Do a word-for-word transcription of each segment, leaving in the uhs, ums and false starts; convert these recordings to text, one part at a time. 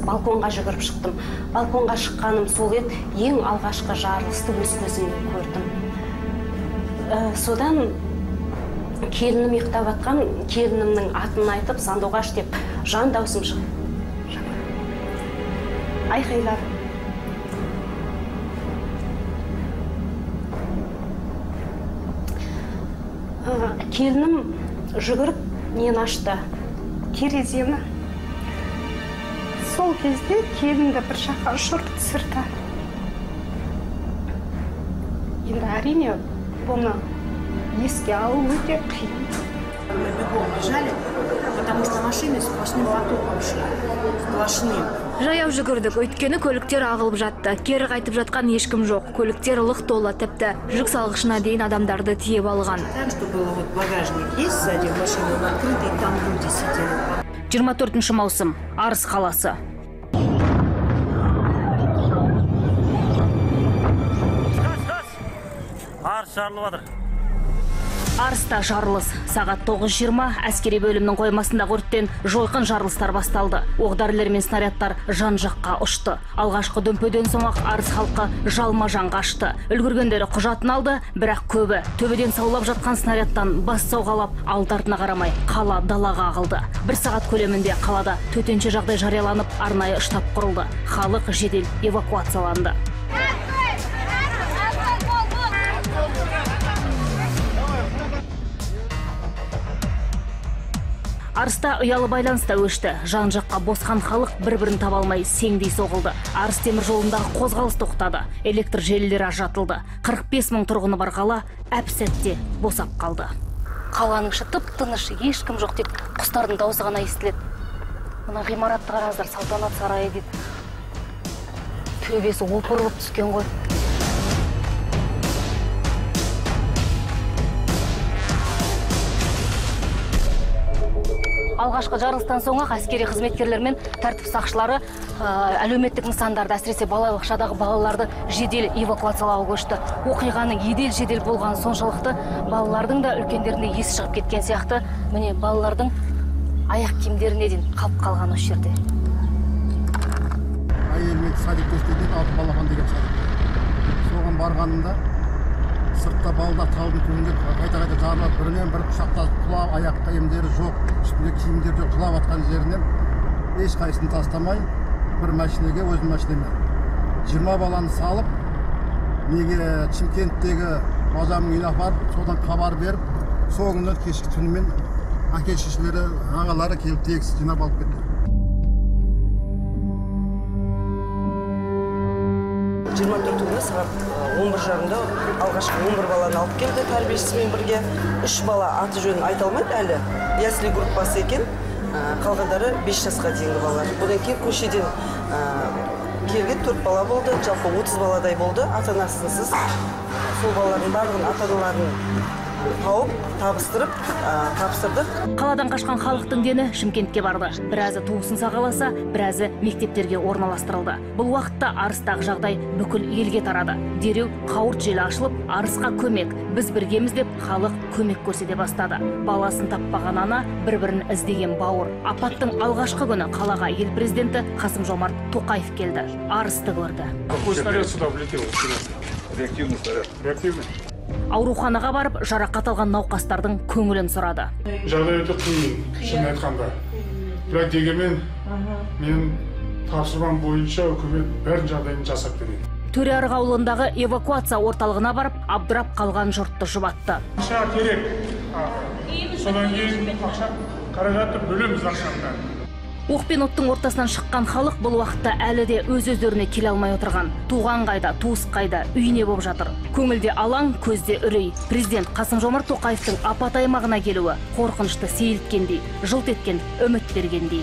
балконға жүгіріп шықтым. Балконға шыққаным сол еді, ең алғашқы жарылысты өз көзіммен көрдім. Содан келінім ұйықтап жатқан, келінімнің атын айтып, сандуғаш деп жан даусым шығып айқайлады. Келінім жүгіріп нені ашты, терезені. Сол кезде келінді бір жаққа ұшырып түсірді. Енді әрине бұны еске алу өте қиын. Мы бегом бежали, потому что машины сплошным потоком шли, сплошным. Жаяу жүгірдік, өйткені көліктер ағылып жатты. Кері қайтып жатқан ешкім жоқ. Көліктер лық толы, тіпті жүк салғышына дейін адамдарды тиеп алған. Так что было вот багажник есть сзади машины, он открытый, там люди сидели. жиырма төртінші маусым, Арыс қаласы. Арыс жарылып жатыр. Арыста жарылыс. Сағат тоғыз жиырма әскери бөлімнің қоймасындағы өрттен жойқын жарылыстар басталды. Оқ-дәрілер мен снарядтар жан-жаққа ұшты. Алғашқы дүмпуден соң ақ Арыс халқы жалма-жан қашты. Үлгіргендері құжатын алды, бірақ көбі төбеден саулап жатқан снарядтан бас сауғалап, алды-артына қарамай қала далаға ағылды. Бір сағат көлемінде қалада төтенше жағдай жарияланып, арнайы штаб құрылды. Халық жедел эвакуацияланды. Арыста ұялы байланыста өшті. Жан-жаққа босқан халық бір-бірін таба алмай сеңдей соғылды. Арыс темір жолындағы қозғалыс тоқтады. Электр желілері ажыратылды. қырық бес мың тұрғыны бар қала әп-сәтте босап қалды. Қаланың іші тып-тыныш, ешкім жоқ, тек құстардың дауысы ғана естіледі. Мына ғимаратты қараңыздар, салтанат сарайы дейді. Төбесі опырылып түскен ғой. Алғашқы жарылыстан соң ақ әскери қызметкерлер мен тәртіп сақшылары әлеуметтік нысандарды, әсіресе балабақшадағы балаларды жедел эвакуациялауға көшті. Оқиғаның едел-жедел болған соншалықты балалардың да үлкендерінде есі шығып кеткен сияқты. Міне балалардың аяқ киімдеріне дейін қалып қалған осы жерде. Әйелмен садик көстеден алып балахан деген садик. Соған барғанымда сыртта балдар талдың түбінде қайта-қайта жарылып, бірінен бір құшақтасып құлап, аяқ киімдері жоқ, үстінде киімдері жоқ, құлап атқан жерінен ешқайсысын тастамай, бір машинеге, өзім машинеме жиырма баланы салып, неге Шымкенттегі базамның үйіне апарып, содан хабар беріп, сол күні кешкі түнімен әке-шешелері, ағалары келіп тегіс жинап алып кетті. жиырма төрт күні сағат он бір жарымда алғашқы он бір баланы алып келді тәрбиешісімен бірге. үш бала аты жөнін айта алмайды әлі. Ясли группасы екен, қалғандары бес жасқа дейінгі балалар. Бұдан кейін көшеден келген төрт бала болды, жалпы отыз баладай болды. Ата-анасынсыз сол балалардың барлығын ата-аналарын тауып, табыстырып, тапсырдық. Қаладан қашқан халықтың дені Шымкентке барды. Біразы туысын сағаласа, біразы мектептерге орналастырылды. Бұл уақытта Арыстағы жағдай бүкіл елге тарады. Дереу қауырт желі ашылып, Арысқа көмек, біз біргеміз деп халық көмек көрсете бастады. Баласын таппаған ана бір-бірін іздеген бауыр. Апаттың алғашқы күні қалаға ел президенті Қасым-Жомарт Тоқаев келді. Арысты көрді. Какой снаряд сюда влетел? Реактивный снаряд. Реактивный. Ауруханаға барып, жарақат алған науқастардың көңілін сұрады. Жағдай өте қиын, шын айтқанда. Бірақ дегенмен, мен тапсырмам бойынша үкімет бәрін жағдайын жасап береді. Төреарық ауылындағы эвакуация орталығына барып, абдырап қалған жұртты жұбатты. Ақша керек. Содан кейін ақша қаражатты бөлеміз ақшаны. Оқ пен оттың ортасынан шыққан халық бұл уақытта әлі де өз-өздеріне келе алмай отырған. Туған қайда, туыс қайда, үйіне болып жатыр. Көңілде алаң, көзде үрей. Президент Қасым-Жомарт Тоқаевтың апат аймағына келуі қорқынышты сейілткендей, жылт еткен, үміт бергендей.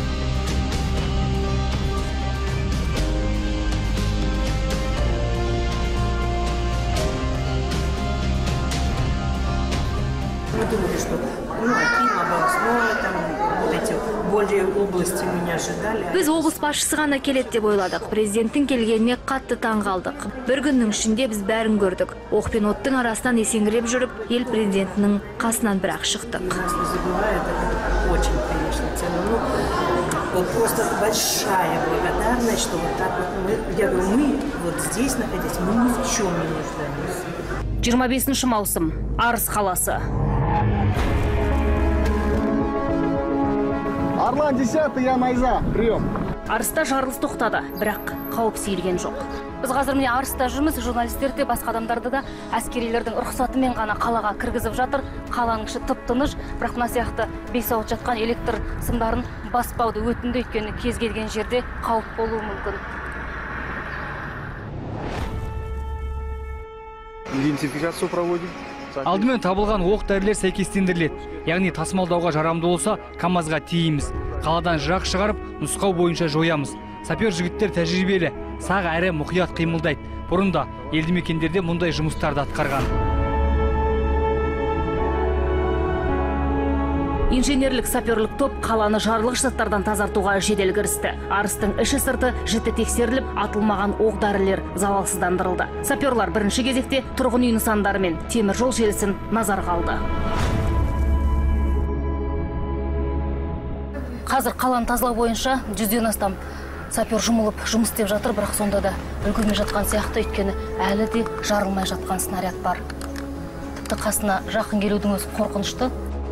Мы думали, что ну, Аким, областной, там, вот эти более области меня ожидали. Біз облыс басшысы ғана келеді деп ойладық. Президенттің келгеніне қатты таң қалдық. Бір күннің ішінде біз бәрін көрдік. Оқ пен оттың арасынан есеңгіреп жүріп, ел президентінің қасынан бірақ шықтық. Нас не забывает, это очень, конечно, ценно. Вот просто большая благодарность, что вот так вот мы, я говорю, мы вот здесь находясь, мы ни в чем не нуждаемся. жиырма бесінші маусым, Арыс қаласы. Арлан десятый, я Найза, прием. Арыста жарылыс тоқтады, бірақ қауіп сейілген жоқ. Біз қазір міне Арыста жүрміз, журналистер де басқа адамдарды да әскерилердің рұқсатымен ғана қалаға кіргізіп жатыр. Қаланың іші тып-тыныш, бірақ мына сияқты бес ауыз жатқан электр сымдарын баспауды өтінді, өйткені кез келген жерде қауіп болуы мүмкін. Идентификацию проводим. Алдымен табылған оқ-дәрілер сәйкестендіріледі. Яғни тасымалдауға жарамды болса, КамАЗға тиейміз. Қаладан жырақ шығарып, нұсқау бойынша жоямыз. Сапер жігіттер тәжірибелі, сақ әрі мұқият қимылдайды. Бұрында елді мекендерде мұндай жұмыстарды атқарған. Инженерлік саперлік топ қаланы жарылғыш заттардан тазартуға жедел кірісті. Арыстың іші сырты жіті тексеріліп, атылмаған оқ-дәрілер залалсыздандырылды. Саперлар бірінші кезекте тұрғын үй нысандары мен темір жол желісін назарға алды. Қазір қаланы тазалау бойынша жүзден астам сапер жұмылып жұмыс істеп жатыр, бірақ сонда да үлгермей жатқан сияқты, өйткені әлі де жарылмай жатқан снаряд бар. Тіпті қасына жақын келудің өзі қорқынышты.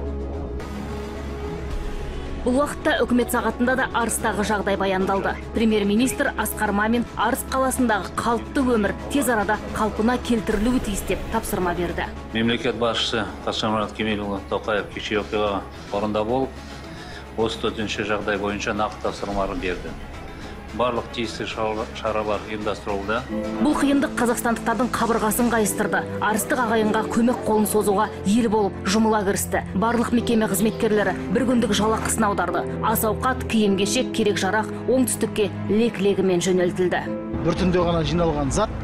Бұл уақытта үкімет сағатында да Арыстағы жағдай баяндалды. Премьер-министр Асқар Мамин Арыс қаласындағы қалыпты өмір тез арада қалпына келтірілуі тиіс деп тапсырма берді. Мемлекет басшысы Қасым-Жомарт Кемелұлы Тоқаев кеше оқиға орнында болып, осы төтенше жағдай бойынша нақты тапсырмалар берді. Барлық тиісті шаралар ұйымдастырылды. Бұл қиындық қазақстандықтардың қабырғасын қайыстырды. Арыстық ағайынға көмек қолын созуға ел болып жұмыла кірісті. Барлық мекеме қызметкерлері бір күндік жалақысын аударды. Ас ауқат, киім-кешек, керек жарақ оңтүстікке лек-легімен жөнелтілді. Бір түнде ғана жиналған зат,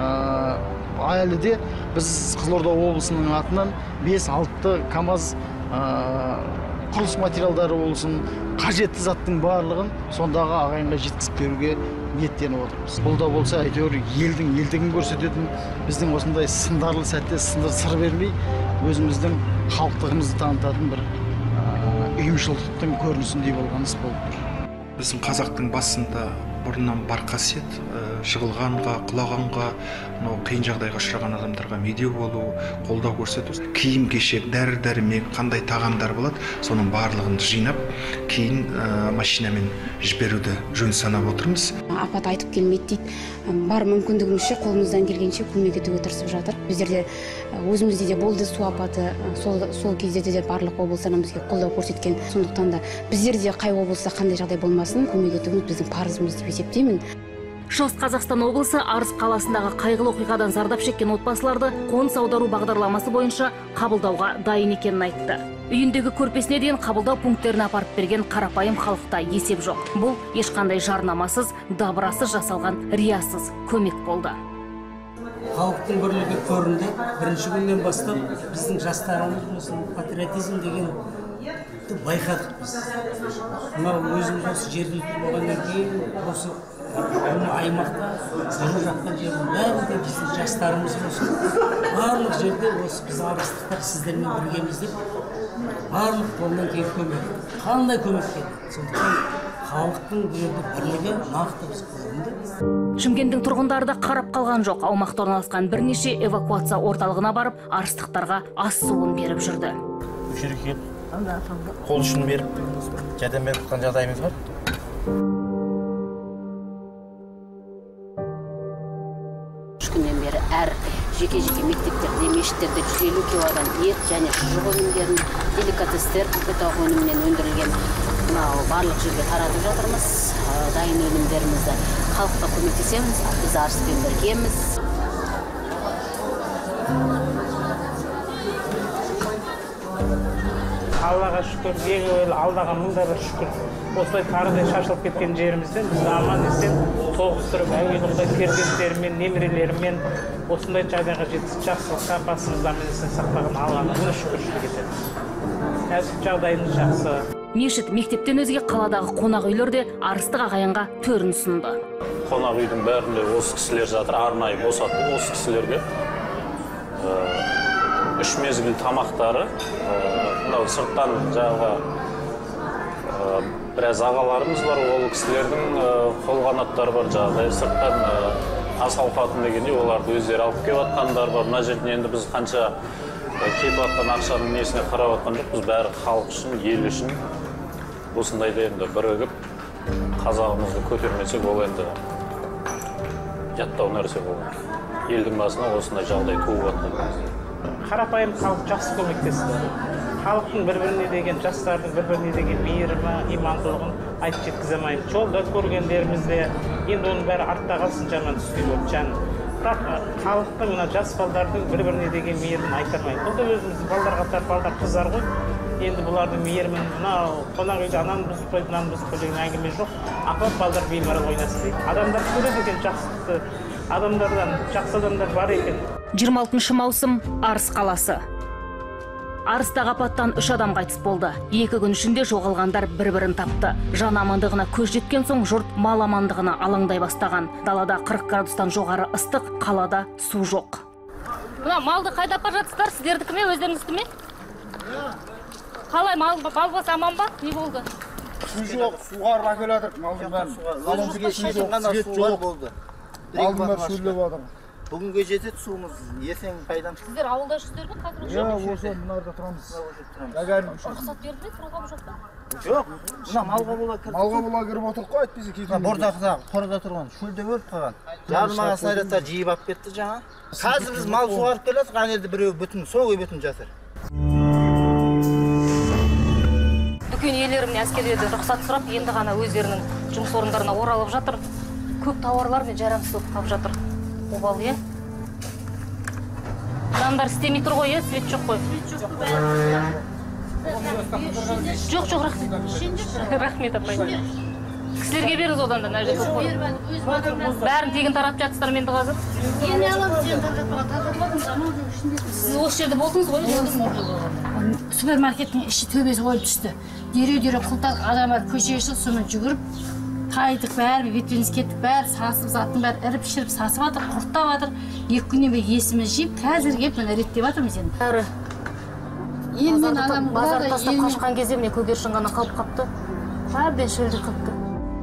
әлі де біз Қызылорда облысының атынан бес алты КамАЗ құрылыс материалдары болсын, қажетті заттың барлығын сондағы ағайынға жеткізіп беруге ниеттеніп отырмыз. Бұл да болса, әйтеуір елдің елдігін көрсететін, біздің осындай сындарлы сәтте сындыр сыр бермей, өзіміздің халықтығымызды танытатын бір ұйымшылдықтың көрінісіндей болған іс болып тұр. Біздің қазақтың басында бұрыннан бар қасиет, жығылғанға, құлағанға, қиын жағдайға ұшыраған адамдарға медеу болу, қолдау көрсету. Киім-кешек, дәрі-дәрмек, қандай тағамдар болады, соның барлығын жинап, кейін машинамен жіберуді жөн санап отырмыз. Апат айтып келмейді дейді. Бар мүмкіндігімізше қолымыздан келгенше көмек етуге тырысып жатыр. Біздерде өзімізде де болды су апаты, сол сол кезде де барлық облыстардан бізге қолдау көрсеткен. Сондықтан да біздерде қай облыста қандай жағдай болмасын, көмек етуіміз біздің парызымыз деп есептеймін. Шығыс Қазақстан облысы Арыс қаласындағы қайғылы оқиғадан зардап шеккен отбасыларды қоныс аудару бағдарламасы бойынша қабылдауға дайын екенін айтты. Үйіндегі көрпесіне дейін қабылдау пункттеріне апарып берген қарапайым халықта есеп жоқ. Бұл ешқандай жарнамасыз, дабырасыз жасалған риясыз көмек болды. Халықтың бірлігі көрінді. Бірінші күннен бастап біздің жастарымыз болсын, патриотизм деген байқадық біз. Мынау өзіміз осы жергілікті болғаннан кейін осы аймақта жүріп жатқан жердің бәрінде біздің жастарымыз болсын, барлық жерде осы біз арыстықтар сіздермен біргеміз деп барлық қолынан келіп көмек. Қандай көмек келді? Сондықтан халықтың бірлігі нақты біз көрінді. Шымкенттің тұрғындары да қарап қалған жоқ. Аумақта орналасқан бірнеше эвакуация орталығына барып, арыстықтарға ас суын беріп жүрді. Жүріп қол ұшын беріп, жәрдем беріп жатқан жағдайымыз бар. Үш күннен бері әр жеке-жеке мектептерде, мешіттерде жүз елу килодан ет және шұжық өнімдерін, деликатестер, көкетауық өнімінен өндірілген барлық жерге таратып жатырмыз. Дайын өнімдерімізді халыққа көмектесеміз, біз Арыспен біргеміз. Аллаға шүкір, ең әуелі Аллаға мыңда бір шүкір. Осылай тарыдай шашылып кеткен жерімізден біз аман есен тоғыстырып, әуелі перзенттерімен, немерелерімен осындай жағдайға жеткізіп, жақсылыққа басымызды аман есен сақтаған Аллаға мың шүкіршілік етеміз. Әзір жағдайымыз жақсы. Мешіт, мектептен өзге қаладағы қонақ үйлерде арыстық ағайынға төрін ұсынды. Қонақ үйдің бәрінде осы кісілер жатыр, арнайы босатты осы кісілерге. Үш мезгіл тамақтары, мынау сырттан жаңағы біраз ағаларымыз бар, ол кісілердің қол қанаттары бар, жағдай сырттан ас ауқатын дегенде оларды өздері алып келіп жатқандар бар. Мына жерден енді біз қанша келіп жатқан ақшаның несіне қарап жатқан жоқпыз, бәрі халық үшін, ел үшін осындайда енді бірігіп қазағымызды көтермесек, ол енді жаттау нәрсе болады. Елдің басына осындай жағдай туып жатқан. Қарапайым халық жақсы көмектесті. Халықтың бір-біріне деген, жастардың бір-біріне деген мейірімі, имандылығын айтып жеткізе алмаймын. Жолда көргендерімізде енді оның бәрі артта қалсын, жаман түскен көп жан. Бірақ халықтың, мына жас балдардың бір-біріне деген мейірімін айта алмаймын. Бұл да өзіміздің балдар қатар балдар қыздар ғой. Енді бұлардың мейірімін, мынау қонақ үйде ананы бұзып қойды, мынаны бұзып қойды деген әңгіме жоқ. Апат балдар беймарал ойнасын дейді. Адамдар көреді екен жақсылықты, адамдардан жақсы адамдар бар екен. жиырма алтыншы маусым, Арыс қаласы. Арыстағы апаттан үш адам қайтыс болды. Екі күн ішінде жоғалғандар бір-бірін тапты. Жан амандығына көз жеткен соң жұрт мал амандығына алаңдай бастаған. Далада қырық градустан жоғары ыстық, қалада су жоқ. Мына малды қайда апарып жатсыздар? Сіздердікі ме, өздеріңіздікі ме? Қалай, мал басы аман ба? Не болды? Су жоқ, суғарып әкеліп жатыр. Малдың бәрін. Малдың кешінде ғана сулар болды. Малдың бәрі шөлдеп жатыр. Бүгінге жетеді суымыз, ертең қайдан? Сіздер ауылда жүрсіздер ме қазір? Иә, осы мынарда тұрамыз. Рұқсат берді ме? Тұруға ма жоқ па? Жоқ, мына малға бола кіріп. Малға бола кіріп отырып қой, әйтпесе кетіп. Бордақта қорада тұрған, шөлде өліп қалған. Жарымаған снарядтар жиып алып кетті жаңа. Қазір біз мал суғарып келатық, ана жерде біреу бүтін, соңғы бүтін жатыр. Дүкен иелеріне әскерлерден рұқсат сұрап, енді ғана өздерінің жұмыс орындарына оралып жатыр. Көп тауарлар мен жарамсыз болып қалып жатыр. Обал, е? Адамдар істемей тұр ғой, е? Свет жоқ қой. Жоқ, жоқ, рахмет. Рахмет, апай. Кісілерге беріңіз одан да, нәжет болып. Бәрін тегін тарап жатсыздар менді қазір. Ене аламыз, ене тарап жатыр. Сіз осы жерде болдыңыз ғой? Супермаркеттің іші төбесі ойып түсті. Дереу-дереу құлтақ адамдар көшеге шығып, сонымен жүгіріп, қайдық бәрі, бетпеніз кеттік бәрі, сасып, заттың бәрі іріп-шіріп сасып жатыр, құрттап жатыр. Екі күннен бері есіміз жиып, қазір келіп мына реттеп жатырмыз енді. Әрі. Базар тастап қашқан кезде міне көгершін ғана қалып қапты. Әбден шөлдеп қапты.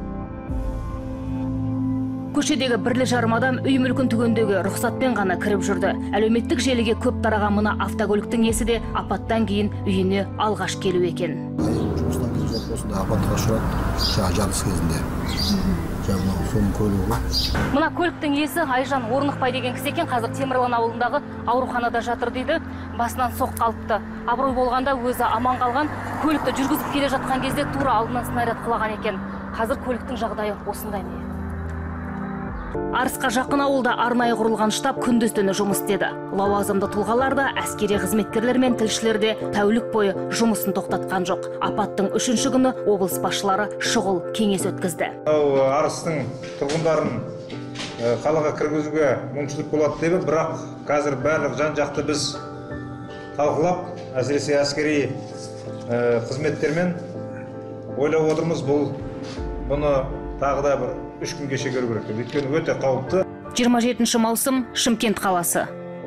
Көшедегі бірлі жарым адам үй мүлкін түгендегі рұқсатпен ғана кіріп жүрді. Әлеуметтік желіге көп тараған мына автокөліктің иесі де апаттан кейін үйіне алғаш келу екен. Жұмыстан келе жатып осында апатқа ұшырады, жаңа жарылыс кезінде. Жаңа соның көлігі ғой. Мына көліктің иесі Айжан Орнықбай деген кісі екен, қазір Темірлан ауылындағы ауруханада жатыр дейді. Басынан соқ қалыпты. Абырой болғанда өзі аман қалған. Көлікті жүргізіп келе жатқан кезде тура алдынан снаряд құлаған екен. Қазір көліктің жағдайы осындай ме? Арысқа жақын ауылда арнайы құрылған штаб күндіз-түні жұмыс істеді. Лауазымды тұлғалар да, әскери қызметкерлер мен тілшілер де тәулік бойы жұмысын тоқтатқан жоқ. Апаттың үшінші күні облыс басшылары шұғыл кеңес өткізді. Арыстың тұрғындарын қалаға кіргізуге мүмкіншілік болады деп, бірақ қазір барлық жан-жақты біз талқылап, әсіресе әскери қызметтермен ойлап отырмыз. Бұл бұны тағы да бір үш күн кеше көру керек. Өйткені өте қауіпті. жиырма жетінші маусым, Шымкент қаласы.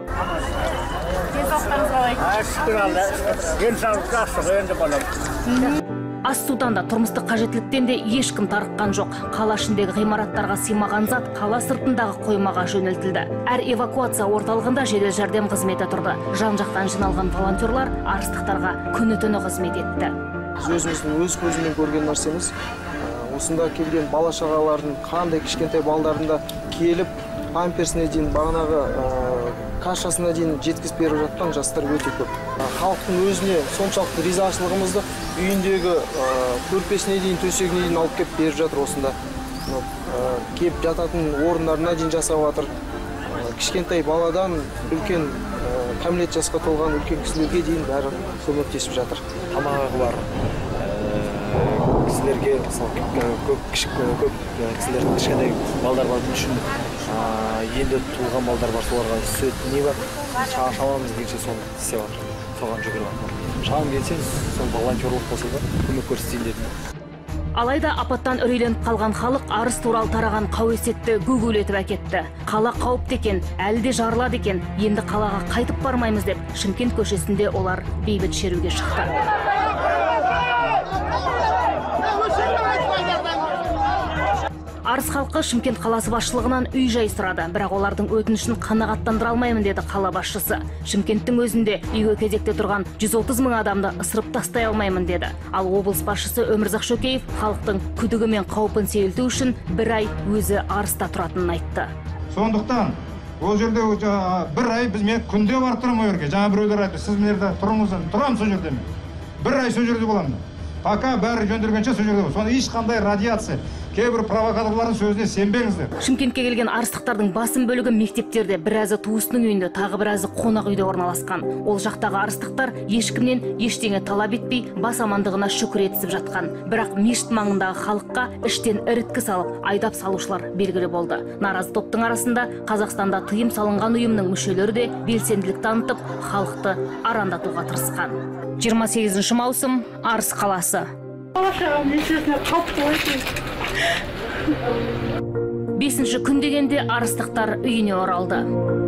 Ас судан да, тұрмыстық қажеттіліктен де ешкім тарыққан жоқ. Қала ішіндегі ғимараттарға сыймаған зат қала сыртындағы қоймаға жөнелтілді. Әр эвакуация орталығында жедел жәрдем қызметі тұрды. Жан-жақтан жиналған волонтерлар арыстықтарға күні-түні қызмет етті. Өзіміздің өз көзімен көрген нәрсеміз. Осында келген бала шағалардың қандай кішкентай балдарында келіп, памперсіне дейін, бағанағы кашасына дейін жеткізіп беріп жатқан жастар өте көп. Халықтың өзіне соншалықты ризашылығымызды үйіндегі көрпесіне дейін, төсегіне дейін алып келіп беріп жатыр осында. Келіп жататын орындарына дейін жасап жатыр. Кішкентай баладан үлкен кәмелет жасқа толған үлкен кісілерге дейін бәрі көмектесіп жатыр. Тамағы бар. Кісілерге, көп кісілердің кішкентай балдар бар үшін енді туылған балдар бар, соларға сүт не бар, шамамыз келсе соны істеп жатыр, соған жүгіріп жатыр. Шамам келсе, сол волонтерлық болса да көмек көрсетейін дедім. Алайда апаттан үрейленіп қалған халық Арыс туралы тараған қауесетті гүгілетіп әкетті. Қала қауіпті екен, әлі де жарылады екен, енді қалаға қайтып бармаймыз деп, Шымкент көшесінде олар бейбіт шеруге шықты. Арыс халқы Шымкент қаласы басшылығынан үй-жай сұрады, бірақ олардың өтінішін қанағаттандыра алмаймын деді қала басшысы. Шымкенттің өзінде үйге кезекте тұрған жүз отыз мың адамды ысырып тастай алмаймын деді. Ал облыс басшысы Өмірзақ Шөкеев халықтың күдігі мен қаупін сейілту үшін бір ай өзі Арыста тұратынын айтты. Сондықтан ол жерде бір ай біз мен күнде барып тұрамын ол жерге. Жаңа біреулер айтты, сіз мына жерде тұрыңыз, тұрамын сол жерде мен. Бір ай сол жерде боламын. Пока бәрі жөнделгенше сол жерде боламын. Сонда ешқандай радиация, кейбір провокаторлардың сөзіне сенбеңіздер. Шымкентке келген арыстықтардың басым бөлігі мектептерде, біразы туысының үйінде, тағы біразы қонақ үйде орналасқан. Ол жақтағы арыстықтар ешкімнен ештеңе талап етпей, бас амандығына шүкір етісіп жатқан. Бірақ мешіт маңындағы халыққа іштен іріткі салып, айдап салушылар белгілі болды. Наразы топтың арасында Қазақстанда тыйым салынған ұйымның мүшелері де белсенділік танытып, халықты арандатуға тырысқан. жиырма сегізінші маусым, Арыс қаласы. Бесінші күн дегенде арыстықтар үйіне оралды.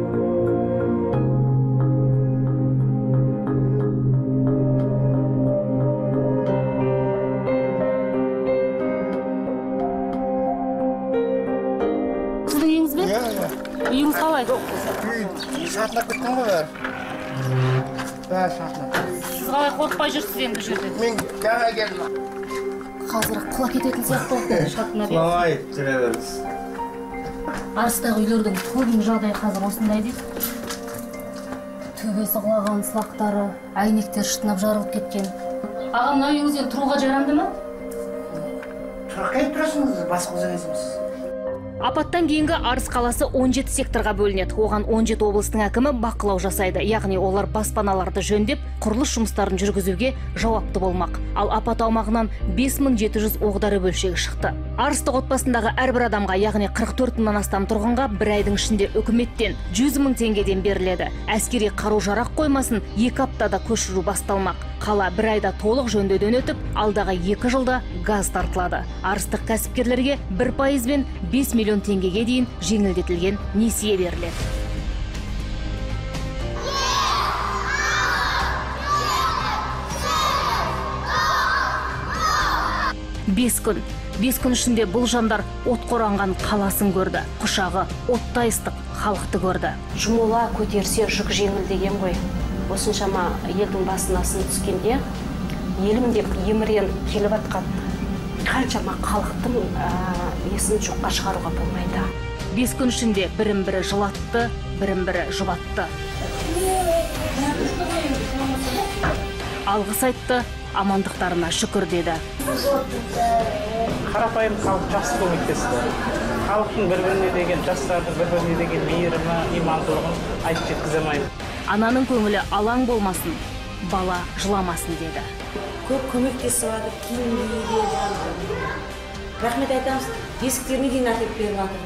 Сіздің үйіңіз бе? Үйіңіз қалай? Шатынап кеттің ғой? Бәрі шатынап. Сіз қалай қорықпай жүрсіз енді жүрді? Мен жаңа келдім. Қазір құла кететін сияқты шатынап. Құламай жүре беріңіз. Арыстағы үйлердің көбінің жағдайы қазір осындай дейді. Төбесі құлаған, сылақтары, әйнектер шытынап жарылып кеткен. Аға, мына үйіңізден тұруға жарамды ма? Тұрақай тұрасыңыз, бас қозаңызсыз. Апаттан кейінгі Арыс қаласы он жеті секторға бөлінеді. Оған он жеті облыстың әкімі бақылау жасайды. Яғни олар баспаналарды жөндеп, құрылыс жұмыстарын жүргізуге жауапты болмақ. Ал апат аумағынан бес мың жеті жүз оқ-дәрі бөлшегі шықты. Арыстық отбасындағы әрбір адамға, яғни қырық төрт мыңнан астам тұрғынға бір айдың ішінде үкіметтен жүз мың теңгеден беріледі. Әскери қару-жарақ қоймасын екі аптада көшіру басталмақ. Қала бір айда толық жөндеуден өтіп, алдағы екі жылда газ тартылады. Арыстық кәсіпкерлерге бір пайызбен бес миллион теңгеге дейін жеңілдетілген несие беріледі. Бес күн. Бес күн ішінде бұл жандар отқа оранған қаласын көрді. Құшағы оттай ыстық халықты көрді. Жұмыла көтерсе жүк жеңіл деген ғой. Осыншама елдің басына сын түскенде, елім деп емірен келіп атқан қаншама халықтың есін жоққа шығаруға болмайды. Бес күн ішінде бірін-бірі жылатты, бірін-бірі жұбатты. Алғыс айтты, амандықтарына шүкір деді. Қарапайым халық жақсы көмектесті. Халықтың бір-біріне деген, жастардың бір-біріне деген мейірімі, имандылығын айтып жеткізе алмаймын. Ананың көңілі алаң болмасын, бала жыламасын деді. Көп көмектесіп жатыр, киімге де. Рахмет айтамыз, бесіктеріне дейін әкеліп беріп жатыр.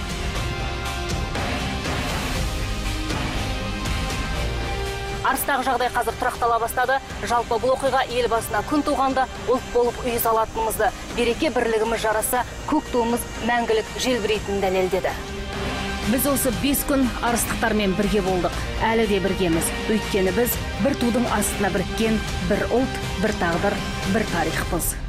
Арыстағы жағдай қазір тұрақтала бастады. Жалпы бұл оқиға ел басына күн туғанда ұлт болып үй салатынымызды, береке бірлігіміз жараса, көк туымыз мәңгілік желбірейтінін дәлелдеді. Біз осы бес күн арыстықтармен бірге болдық. Әлі де біргеміз. Өйткені біз бір тудың астына біріккен бір ұлт, бір тағдыр, бір тарихпыз.